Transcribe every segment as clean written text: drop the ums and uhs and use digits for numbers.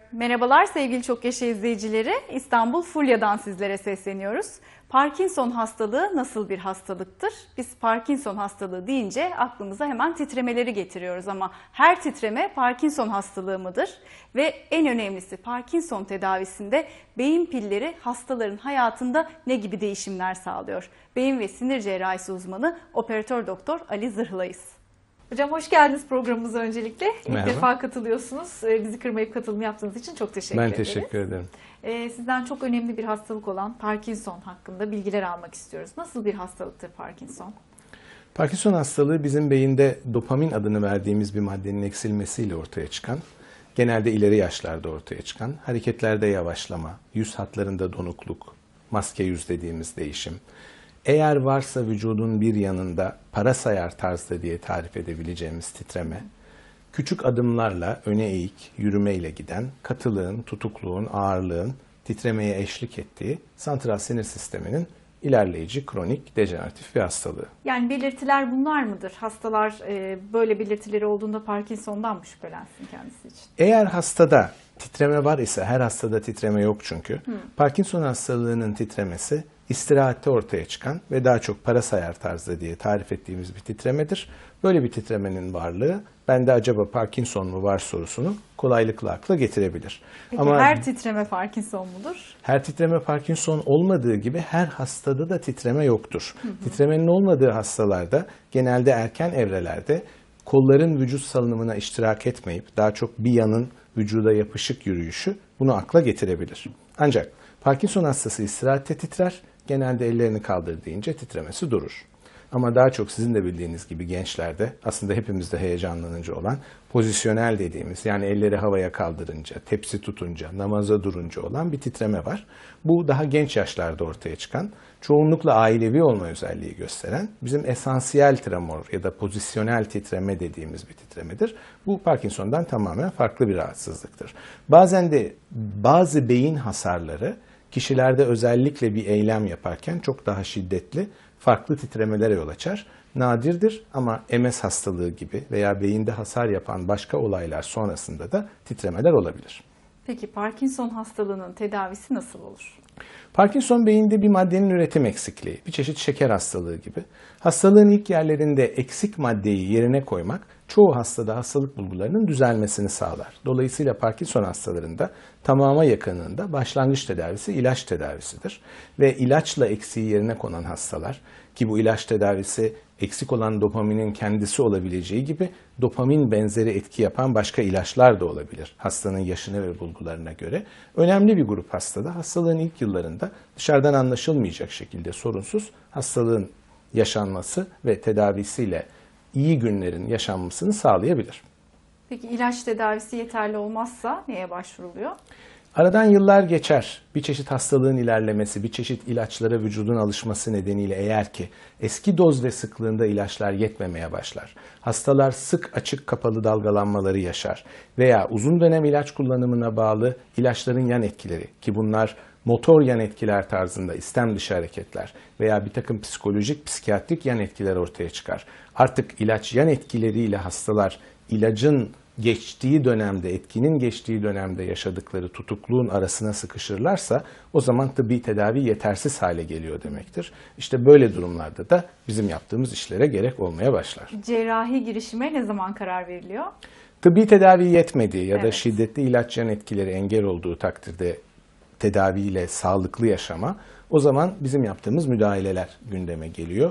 Merhabalar sevgili Çok Yaşa izleyicileri. İstanbul Fulya'dan sizlere sesleniyoruz. Parkinson hastalığı nasıl bir hastalıktır? Biz Parkinson hastalığı deyince aklımıza hemen titremeleri getiriyoruz ama her titreme Parkinson hastalığı mıdır? Ve en önemlisi Parkinson tedavisinde beyin pilleri hastaların hayatında ne gibi değişimler sağlıyor? Beyin ve sinir cerrahisi uzmanı operatör doktor Ali Zırhlı'yız. Hocam hoş geldiniz programımıza öncelikle. Merhaba. İlk defa katılıyorsunuz. Bizi kırmayıp katılım yaptığınız için çok teşekkür ederiz. Ben teşekkür ederim. Sizden çok önemli bir hastalık olan Parkinson hakkında bilgiler almak istiyoruz. Nasıl bir hastalıktır Parkinson? Parkinson hastalığı bizim beyinde dopamin adını verdiğimiz bir maddenin eksilmesiyle ortaya çıkan, genelde ileri yaşlarda ortaya çıkan, hareketlerde yavaşlama, yüz hatlarında donukluk, maske yüz dediğimiz değişim, eğer varsa vücudun bir yanında parasayar tarzda diye tarif edebileceğimiz titreme, küçük adımlarla öne eğik, yürümeyle giden, katılığın, tutukluğun, ağırlığın titremeye eşlik ettiği santral sinir sisteminin ilerleyici, kronik, dejeneratif bir hastalığı. Yani belirtiler bunlar mıdır? Hastalar böyle belirtileri olduğunda Parkinson'dan mı şüphelensin kendisi için? Eğer hastada titreme var ise, her hastada titreme yok çünkü, Parkinson hastalığının titremesi istirahatte ortaya çıkan ve daha çok parasayar tarzda diye tarif ettiğimiz bir titremedir. Böyle bir titremenin varlığı bende acaba Parkinson mu var sorusunu kolaylıkla akla getirebilir. Peki ama her titreme Parkinson mudur? her titreme Parkinson olmadığı gibi her hastada da titreme yoktur. Titremenin olmadığı hastalarda genelde erken evrelerde kolların vücut salınımına iştirak etmeyip daha çok bir yanın vücuda yapışık yürüyüşü bunu akla getirebilir. Ancak Parkinson hastası istirahatte titrer, genelde ellerini kaldır deyince titremesi durur. Ama daha çok sizin de bildiğiniz gibi gençlerde aslında hepimizde heyecanlanınca olan pozisyonel dediğimiz, yani elleri havaya kaldırınca, tepsi tutunca, namaza durunca olan bir titreme var. Bu daha genç yaşlarda ortaya çıkan, çoğunlukla ailevi olma özelliği gösteren bizim esansiyel tremor ya da pozisyonel titreme dediğimiz bir titremedir. Bu Parkinson'dan tamamen farklı bir rahatsızlıktır. Bazen de bazı beyin hasarları kişilerde özellikle bir eylem yaparken çok daha şiddetli, farklı titremelere yol açar. Nadirdir ama MS hastalığı gibi veya beyinde hasar yapan başka olaylar sonrasında da titremeler olabilir. Peki Parkinson hastalığının tedavisi nasıl olur? Parkinson beyinde bir maddenin üretim eksikliği, bir çeşit şeker hastalığı gibi. Hastalığın ilk yerlerinde eksik maddeyi yerine koymak çoğu hastada hastalık bulgularının düzelmesini sağlar. Dolayısıyla Parkinson hastalarında tamama yakınında başlangıç tedavisi ilaç tedavisidir. Ve ilaçla eksiği yerine konan hastalar, ki bu ilaç tedavisi eksik olan dopaminin kendisi olabileceği gibi dopamin benzeri etki yapan başka ilaçlar da olabilir hastanın yaşına ve bulgularına göre. Önemli bir grup hastada hastalığın ilk yıllarında dışarıdan anlaşılmayacak şekilde sorunsuz hastalığın yaşanması ve tedavisiyle iyi günlerin yaşanmasını sağlayabilir. Peki ilaç tedavisi yeterli olmazsa neye başvuruluyor? Aradan yıllar geçer. Bir çeşit hastalığın ilerlemesi, bir çeşit ilaçlara vücudun alışması nedeniyle eğer ki eski doz ve sıklığında ilaçlar yetmemeye başlar, hastalar sık açık kapalı dalgalanmaları yaşar veya uzun dönem ilaç kullanımına bağlı ilaçların yan etkileri, ki bunlar motor yan etkiler tarzında istem dışı hareketler veya bir takım psikolojik, psikiyatrik yan etkiler ortaya çıkar. Artık ilaç yan etkileriyle hastalar ilacın geçtiği dönemde, etkinin geçtiği dönemde yaşadıkları tutukluğun arasına sıkışırlarsa o zaman tıbbi tedavi yetersiz hale geliyor demektir. İşte böyle durumlarda da bizim yaptığımız işlere gerek olmaya başlar. Cerrahi girişime ne zaman karar veriliyor? Tıbbi tedavi yetmediği ya da Evet. şiddetli ilaç yan etkileri engel olduğu takdirde tedaviyle sağlıklı yaşama, o zaman bizim yaptığımız müdahaleler gündeme geliyor.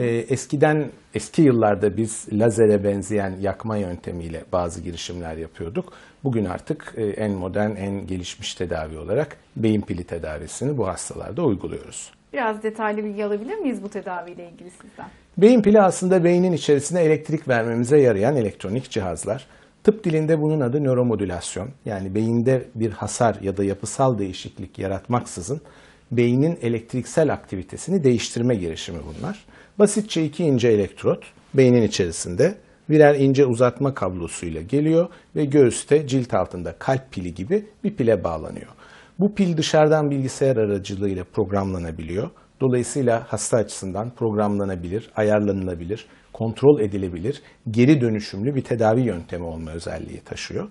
Eski yıllarda biz lazere benzeyen yakma yöntemiyle bazı girişimler yapıyorduk. Bugün artık en modern, en gelişmiş tedavi olarak beyin pili tedavisini bu hastalarda uyguluyoruz. Biraz detaylı bilgi alabilir miyiz bu tedaviyle ilgili sizden? Beyin pili aslında beynin içerisine elektrik vermemize yarayan elektronik cihazlar. Tıp dilinde bunun adı nöromodülasyon. Yani beyinde bir hasar ya da yapısal değişiklik yaratmaksızın beynin elektriksel aktivitesini değiştirme girişimi bunlar. Basitçe iki ince elektrot beynin içerisinde birer ince uzatma kablosuyla geliyor ve göğüste cilt altında kalp pili gibi bir pile bağlanıyor. Bu pil dışarıdan bilgisayar aracılığıyla programlanabiliyor. Dolayısıyla hasta açısından programlanabilir, ayarlanılabilir, kontrol edilebilir, geri dönüşümlü bir tedavi yöntemi olma özelliği taşıyor.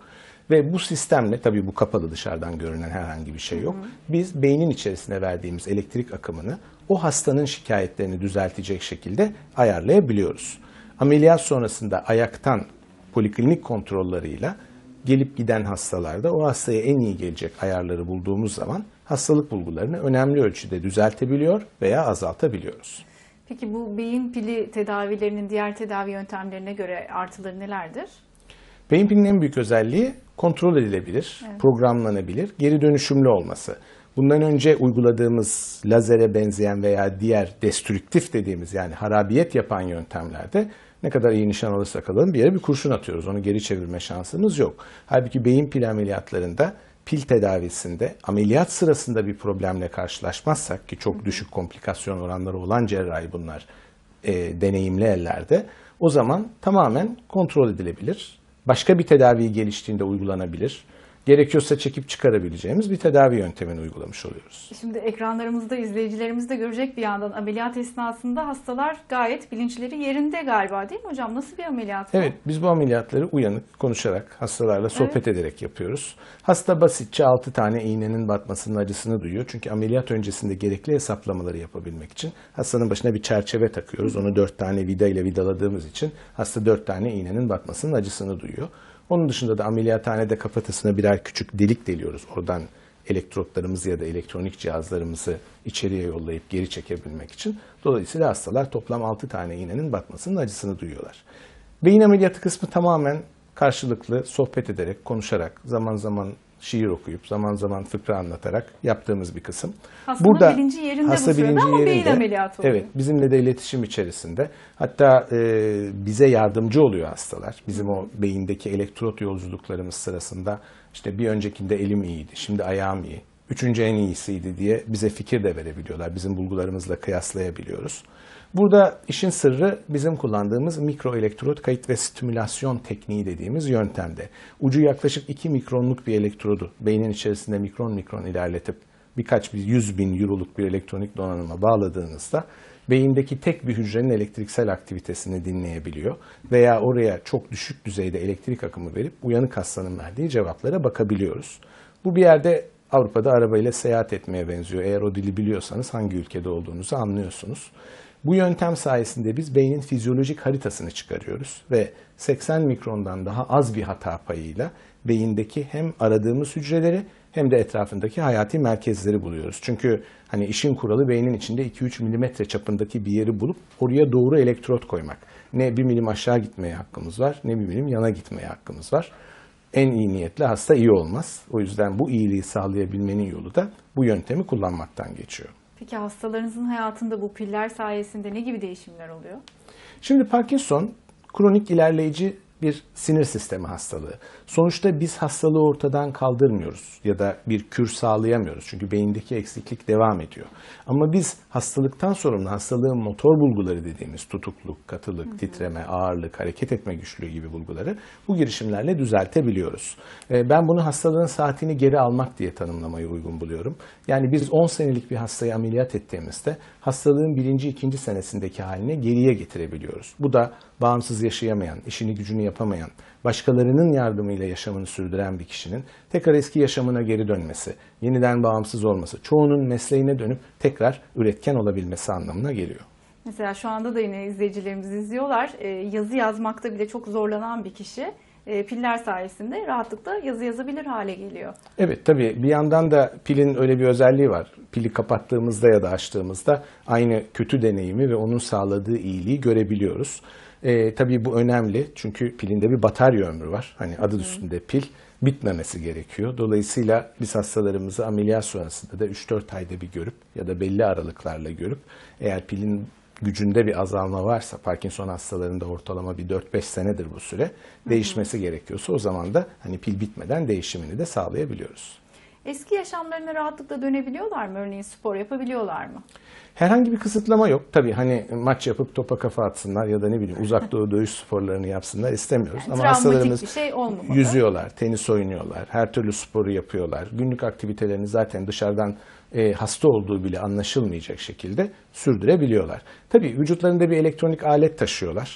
Ve bu sistemle, tabii bu kapalı, dışarıdan görünen herhangi bir şey yok. Biz beynin içerisine verdiğimiz elektrik akımını o hastanın şikayetlerini düzeltecek şekilde ayarlayabiliyoruz. Ameliyat sonrasında ayaktan poliklinik kontrolleriyle gelip giden hastalarda o hastaya en iyi gelecek ayarları bulduğumuz zaman hastalık bulgularını önemli ölçüde düzeltebiliyor veya azaltabiliyoruz. Peki bu beyin pili tedavilerinin diğer tedavi yöntemlerine göre artıları nelerdir? Beyin pilinin en büyük özelliği kontrol edilebilir, programlanabilir, geri dönüşümlü olması. Bundan önce uyguladığımız lazere benzeyen veya diğer destrüktif dediğimiz, yani harabiyet yapan yöntemlerde ne kadar iyi nişan alırsak alalım bir yere bir kurşun atıyoruz. Onu geri çevirme şansımız yok. Halbuki beyin pil ameliyatlarında, pil tedavisinde ameliyat sırasında bir problemle karşılaşmazsak, ki çok düşük komplikasyon oranları olan cerrahi bunlar deneyimli ellerde, o zaman tamamen kontrol edilebilir. Başka bir tedavi geliştiğinde uygulanabilir. Gerekiyorsa çekip çıkarabileceğimiz bir tedavi yöntemini uygulamış oluyoruz. Şimdi ekranlarımızda izleyicilerimiz de görecek bir yandan ameliyat esnasında hastalar gayet bilinçleri yerinde galiba, değil mi hocam? Nasıl bir ameliyat bu? Evet, biz bu ameliyatları uyanık, konuşarak, hastalarla sohbet ederek yapıyoruz. Hasta basitçe 6 tane iğnenin batmasının acısını duyuyor. Çünkü ameliyat öncesinde gerekli hesaplamaları yapabilmek için hastanın başına bir çerçeve takıyoruz. Onu 4 tane vida ile vidaladığımız için hasta 4 tane iğnenin batmasının acısını duyuyor. Onun dışında da ameliyathanede kafatasına birer küçük delik deliyoruz. Oradan elektrotlarımızı ya da elektronik cihazlarımızı içeriye yollayıp geri çekebilmek için. Dolayısıyla hastalar toplam 6 tane iğnenin batmasının acısını duyuyorlar. Beyin ameliyatı kısmı tamamen karşılıklı sohbet ederek, konuşarak, zaman zaman şiir okuyup, zaman zaman fıkra anlatarak yaptığımız bir kısım. Hastanın bilinci yerinde bu sırada ama beyin ameliyatı oluyor. Evet, bizimle de iletişim içerisinde. Hatta bize yardımcı oluyor hastalar. Bizim o beyindeki elektrot yolculuklarımız sırasında işte bir öncekinde elim iyiydi, şimdi ayağım iyi, üçüncü en iyisiydi diye bize fikir de verebiliyorlar. Bizim bulgularımızla kıyaslayabiliyoruz. Burada işin sırrı bizim kullandığımız mikroelektrot kayıt ve stimülasyon tekniği dediğimiz yöntemde. Ucu yaklaşık 2 mikronluk bir elektrodu beynin içerisinde mikron mikron ilerletip birkaç 100 bin euroluk bir elektronik donanıma bağladığınızda beyindeki tek bir hücrenin elektriksel aktivitesini dinleyebiliyor veya oraya çok düşük düzeyde elektrik akımı verip uyanık hastanın verdiği cevaplara bakabiliyoruz. Bu bir yerde Avrupa'da arabayla seyahat etmeye benziyor. Eğer o dili biliyorsanız hangi ülkede olduğunuzu anlıyorsunuz. Bu yöntem sayesinde biz beynin fizyolojik haritasını çıkarıyoruz ve 80 mikrondan daha az bir hata payıyla beyindeki hem aradığımız hücreleri hem de etrafındaki hayati merkezleri buluyoruz. Çünkü hani işin kuralı beynin içinde 2-3 milimetre çapındaki bir yeri bulup oraya doğru elektrot koymak. Ne 1 milim aşağı gitmeye hakkımız var, ne 1 milim yana gitmeye hakkımız var. En iyi niyetle hasta iyi olmaz. O yüzden bu iyiliği sağlayabilmenin yolu da bu yöntemi kullanmaktan geçiyor. Peki hastalarınızın hayatında bu piller sayesinde ne gibi değişimler oluyor? Şimdi Parkinson kronik ilerleyici bir sinir sistemi hastalığı. Sonuçta biz hastalığı ortadan kaldırmıyoruz ya da bir kür sağlayamıyoruz. Çünkü beyindeki eksiklik devam ediyor. Ama biz hastalıktan sorumlu hastalığın motor bulguları dediğimiz tutukluk, katılık, titreme, ağırlık, hareket etme güçlüğü gibi bulguları bu girişimlerle düzeltebiliyoruz. Ben bunu hastalığın saatini geri almak diye tanımlamayı uygun buluyorum. Yani biz 10 senelik bir hastayı ameliyat ettiğimizde hastalığın 1. 2. senesindeki haline geriye getirebiliyoruz. Bu da bağımsız yaşayamayan, işini gücünü yapamayan, başkalarının yardımıyla yaşamını sürdüren bir kişinin tekrar eski yaşamına geri dönmesi, yeniden bağımsız olması, çoğunun mesleğine dönüp tekrar üretken olabilmesi anlamına geliyor. Mesela şu anda da yine izleyicilerimiz izliyorlar. Yazı yazmakta bile çok zorlanan bir kişi piller sayesinde rahatlıkla yazı yazabilir hale geliyor. Evet, tabii bir yandan da pilin öyle bir özelliği var. Pili kapattığımızda ya da açtığımızda aynı kötü deneyimi ve onun sağladığı iyiliği görebiliyoruz. Tabii bu önemli çünkü pilinde bir batarya ömrü var. Hani adı üstünde pil, bitmemesi gerekiyor. Dolayısıyla biz hastalarımızı ameliyat sonrasında da 3-4 ayda bir görüp ya da belli aralıklarla görüp eğer pilin gücünde bir azalma varsa, Parkinson hastalarında ortalama bir 4-5 senedir bu süre, değişmesi gerekiyorsa o zaman da hani pil bitmeden değişimini de sağlayabiliyoruz. Eski yaşamlarına rahatlıkla dönebiliyorlar mı? Örneğin spor yapabiliyorlar mı? Herhangi bir kısıtlama yok. Tabii hani maç yapıp topa kafa atsınlar ya da ne bileyim uzak doğu dövüş sporlarını yapsınlar istemiyoruz. Yani ama hastalarımız bir şey olmamalı. Yüzüyorlar, tenis oynuyorlar, her türlü sporu yapıyorlar. Günlük aktivitelerini zaten dışarıdan hasta olduğu bile anlaşılmayacak şekilde sürdürebiliyorlar. Tabii vücutlarında bir elektronik alet taşıyorlar.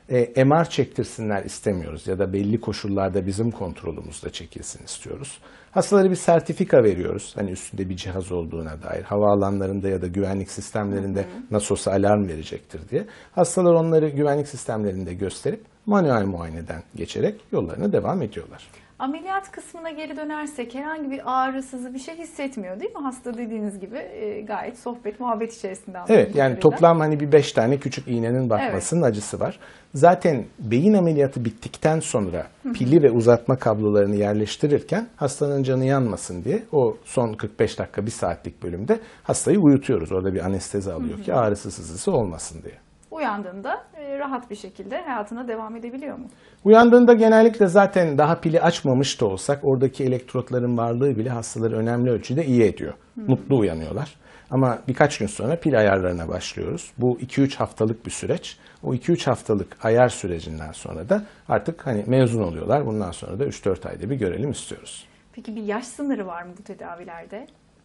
MR çektirsinler istemiyoruz ya da belli koşullarda bizim kontrolümüzde çekilsin istiyoruz. Hastalara bir sertifika veriyoruz. Hani üstünde bir cihaz olduğuna dair. Havaalanlarında ya da güvenlik sistemlerinde nasıl olsa alarm verecektir diye. Hastalar onları güvenlik sistemlerinde gösterip manuel muayeneden geçerek yollarına devam ediyorlar. Ameliyat kısmına geri dönersek herhangi bir ağrısızı bir şey hissetmiyor değil mi? Hasta dediğiniz gibi gayet sohbet, muhabbet içerisinde. Evet, yani toplam hani bir 5 tane küçük iğnenin batmasının acısı var. Zaten beyin ameliyatı bittikten sonra pili ve uzatma kablolarını yerleştirirken hastanın canı yanmasın diye o son 45 dakika 1 saatlik bölümde hastayı uyutuyoruz. Orada bir anestezi alıyor ki ağrısı sızısı olmasın diye. Uyandığında rahat bir şekilde hayatına devam edebiliyor mu? Uyandığında genellikle zaten daha pili açmamış da olsak oradaki elektrotların varlığı bile hastaları önemli ölçüde iyi ediyor. Mutlu uyanıyorlar. Ama birkaç gün sonra pil ayarlarına başlıyoruz. Bu 2-3 haftalık bir süreç. O 2-3 haftalık ayar sürecinden sonra da artık hani mezun oluyorlar. Bundan sonra da 3-4 ayda bir görelim istiyoruz. Peki bir yaş sınırı var mı bu tedavilerde?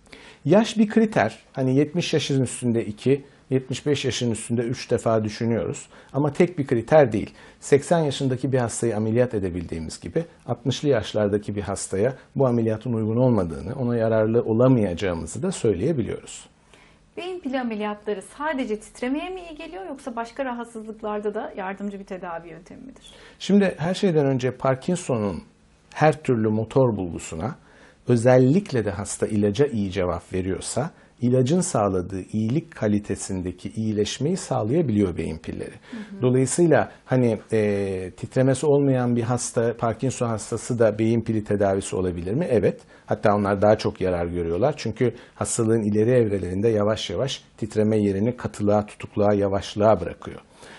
Yaş bir kriter. Hani 70 yaşın üstünde 2, 75 yaşın üstünde 3 defa düşünüyoruz. Ama tek bir kriter değil. 80 yaşındaki bir hastayı ameliyat edebildiğimiz gibi 60'lı yaşlardaki bir hastaya bu ameliyatın uygun olmadığını, ona yararlı olamayacağımızı da söyleyebiliyoruz. Beyin pili ameliyatları sadece titremeye mi iyi geliyor yoksa başka rahatsızlıklarda da yardımcı bir tedavi yöntemi midir? Şimdi her şeyden önce Parkinson'un her türlü motor bulgusuna özellikle de hasta ilaca iyi cevap veriyorsa ilacın sağladığı iyilik kalitesindeki iyileşmeyi sağlayabiliyor beyin pilleri. Dolayısıyla hani titremesi olmayan bir hasta, Parkinson hastası da beyin pili tedavisi olabilir mi? Evet. Hatta onlar daha çok yarar görüyorlar. Çünkü hastalığın ileri evrelerinde yavaş yavaş titreme yerini katılığa, tutukluğa, yavaşlığa bırakıyor.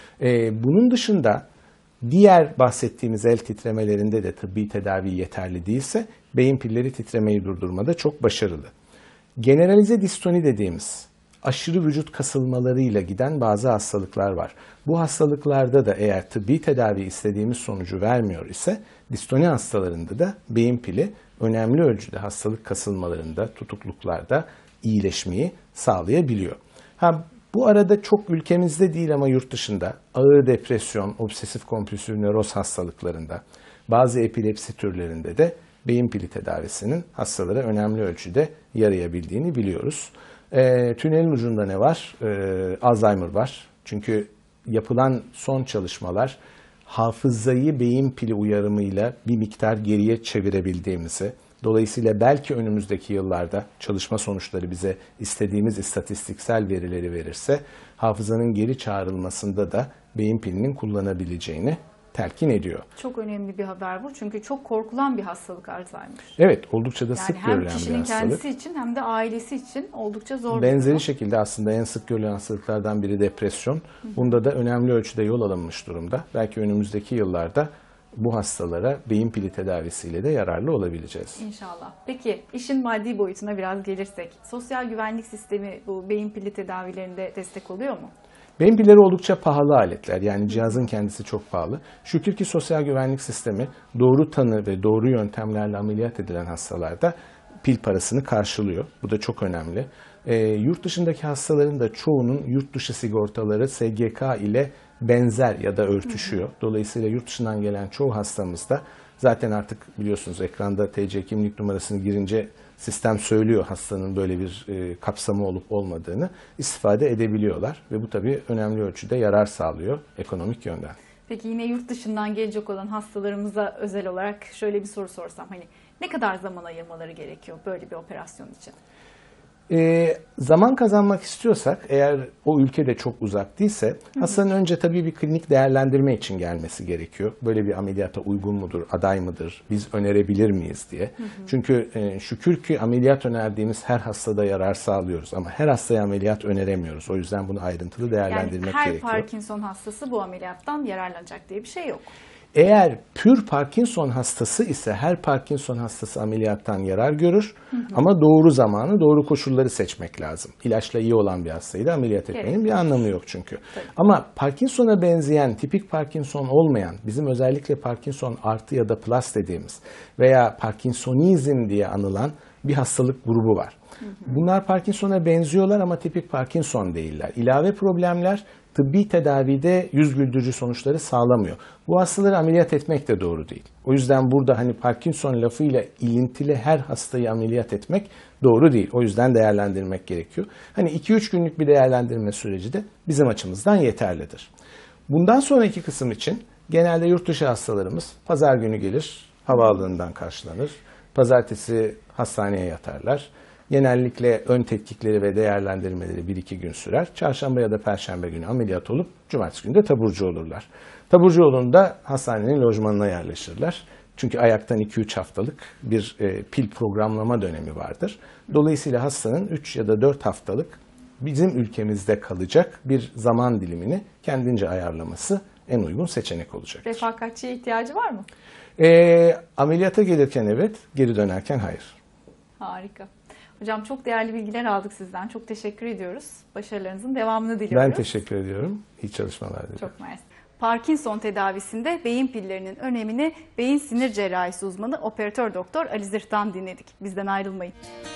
Bunun dışında diğer bahsettiğimiz el titremelerinde de tıbbi tedavi yeterli değilse beyin pilleri titremeyi durdurmada çok başarılı. Generalize distoni dediğimiz aşırı vücut kasılmalarıyla giden bazı hastalıklar var. Bu hastalıklarda da eğer tıbbi tedavi istediğimiz sonucu vermiyor ise distoni hastalarında da beyin pili önemli ölçüde hastalık kasılmalarında, tutukluklarda iyileşmeyi sağlayabiliyor. Bu arada çok ülkemizde değil ama yurt dışında ağır depresyon, obsesif kompulsif nöroz hastalıklarında, bazı epilepsi türlerinde de beyin pili tedavisinin hastalara önemli ölçüde yarayabildiğini biliyoruz. Tünelin ucunda ne var? Alzheimer var. Çünkü yapılan son çalışmalar hafızayı beyin pili uyarımıyla bir miktar geriye çevirebildiğimizi, dolayısıyla belki önümüzdeki yıllarda çalışma sonuçları bize istediğimiz istatistiksel verileri verirse hafızanın geri çağrılmasında da beyin pilinin kullanabileceğini telkin ediyor. Çok önemli bir haber bu çünkü çok korkulan bir hastalık Alzheimer. Evet, oldukça da sık görülen bir hastalık. Hem kişinin kendisi için hem de ailesi için oldukça zor bir Benzeri durum. şekilde aslında en sık görülen hastalıklardan biri depresyon. Bunda da önemli ölçüde yol alınmış durumda. Belki önümüzdeki yıllarda bu hastalara beyin pili tedavisiyle de yararlı olabileceğiz. İnşallah. Peki işin maddi boyutuna biraz gelirsek, sosyal güvenlik sistemi bu beyin pili tedavilerinde destek oluyor mu? Beyin pilleri oldukça pahalı aletler. Yani cihazın kendisi çok pahalı. Şükür ki sosyal güvenlik sistemi doğru tanı ve doğru yöntemlerle ameliyat edilen hastalarda pil parasını karşılıyor. Bu da çok önemli. Yurt dışındaki hastaların da çoğunun yurt dışı sigortaları SGK ile benzer ya da örtüşüyor. Dolayısıyla yurt dışından gelen çoğu hastamızda zaten artık biliyorsunuz ekranda TC kimlik numarasını girince sistem söylüyor hastanın böyle bir kapsamı olup olmadığını, istifade edebiliyorlar ve bu tabii önemli ölçüde yarar sağlıyor ekonomik yönden. Peki yine yurt dışından gelecek olan hastalarımıza özel olarak şöyle bir soru sorsam, hani ne kadar zaman ayırmaları gerekiyor böyle bir operasyon için? Zaman kazanmak istiyorsak, eğer o ülke de çok uzak değilse, hastanın önce tabii bir klinik değerlendirme için gelmesi gerekiyor. Böyle bir ameliyata uygun mudur, aday mıdır, biz önerebilir miyiz diye. Çünkü şükür ki ameliyat önerdiğimiz her hastada yarar sağlıyoruz ama her hastaya ameliyat öneremiyoruz. O yüzden bunu ayrıntılı değerlendirmek yani her gerekiyor. Parkinson hastası bu ameliyattan yararlanacak diye bir şey yok. Eğer pür Parkinson hastası ise her Parkinson hastası ameliyattan yarar görür. Ama doğru zamanı, doğru koşulları seçmek lazım. İlaçla iyi olan bir hastayı da ameliyat etmenin bir anlamı yok çünkü. Tabii. Ama Parkinson'a benzeyen, tipik Parkinson olmayan, bizim özellikle Parkinson artı ya da plus dediğimiz veya Parkinsonizm diye anılan bir hastalık grubu var. Bunlar Parkinson'a benziyorlar ama tipik Parkinson değiller. İlave problemler tıbbi tedavide yüz güldürücü sonuçları sağlamıyor. Bu hastaları ameliyat etmek de doğru değil. O yüzden burada hani Parkinson lafıyla ilintili her hastayı ameliyat etmek doğru değil. O yüzden değerlendirmek gerekiyor. Hani 2-3 günlük bir değerlendirme süreci de bizim açımızdan yeterlidir. Bundan sonraki kısım için genelde yurt dışı hastalarımız pazar günü gelir, havaalanından karşılanır. Pazartesi hastaneye yatarlar. Genellikle ön tetkikleri ve değerlendirmeleri 1-2 gün sürer. Çarşamba ya da perşembe günü ameliyat olup cumartesi günü de taburcu olurlar. Taburcu olduğunda hastanenin lojmanına yerleşirler. Çünkü ayaktan 2-3 haftalık bir pil programlama dönemi vardır. Dolayısıyla hastanın 3 ya da 4 haftalık bizim ülkemizde kalacak bir zaman dilimini kendince ayarlaması en uygun seçenek olacaktır. Refakatçiye ihtiyacı var mı? Ameliyata gelirken evet, geri dönerken hayır. Harika. Hocam çok değerli bilgiler aldık sizden. Çok teşekkür ediyoruz. Başarılarınızın devamını diliyoruz. Ben teşekkür ediyorum. İyi çalışmalar diliyorum. Çok mersi. Parkinson tedavisinde beyin pillerinin önemini beyin sinir cerrahisi uzmanı operatör doktor Ali Zırh'tan dinledik. Bizden ayrılmayın.